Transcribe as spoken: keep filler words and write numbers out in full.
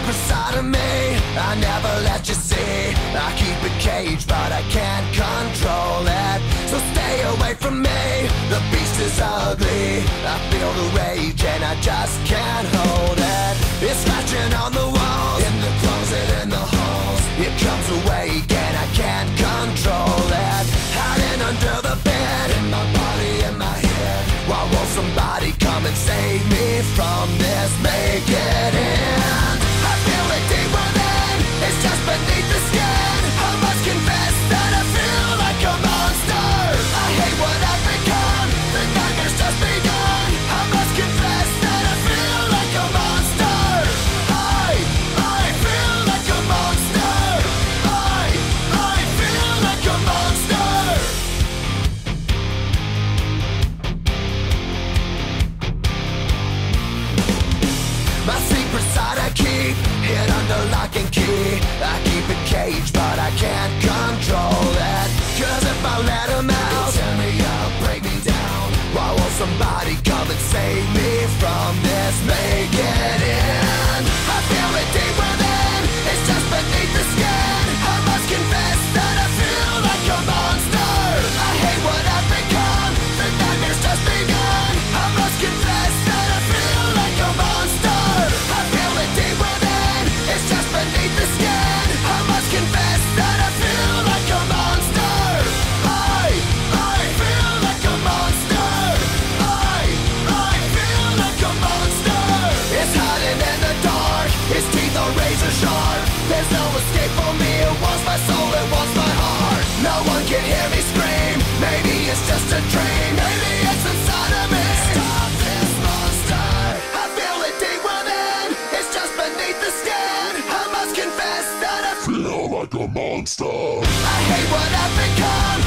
secret side of me I never let you see. I keep it caged but I can't control it. So stay away from me, the beast is ugly. I feel the rage and I just can't hold it. It's scratching on the walls, in the closet, in the halls. It comes awake and I can't control it. Hiding under the bed, in my body, in my head. Why won't somebody come and save me from this? Make it end. I feel it deep within, it's just beneath the skin. I must confess that I feel like a monster. I hate what I've become, the nightmare's just begun. I must confess that I feel like a monster. I, I feel like a monster. I, I feel like a monster. My secret side I keep hid under lock and key. I keep it caged but I can't control it. Cause if I let him out, tear me up, break me down. Why won't somebody come and save me from this? Make it end. I feel it deep within, it's just beneath the skin. I must confess that I feel like a monster. I hate what I've become, the nightmare's just begun. I must confess that I feel like a monster. I feel it deep within, it's just beneath the skin. I must confess that I feel like a monster. I, I feel like a monster. I, I feel like a monster. It's hiding in the dark, its teeth are razor sharp. There's no escape for me, it wants my soul, it wants my heart. No one can hear me scream, maybe it's just a dream. Maybe it's inside of me. Stop this monster. I feel it deep within, it's just beneath the skin. I must confess that I feel like a monster. I hate what I've become,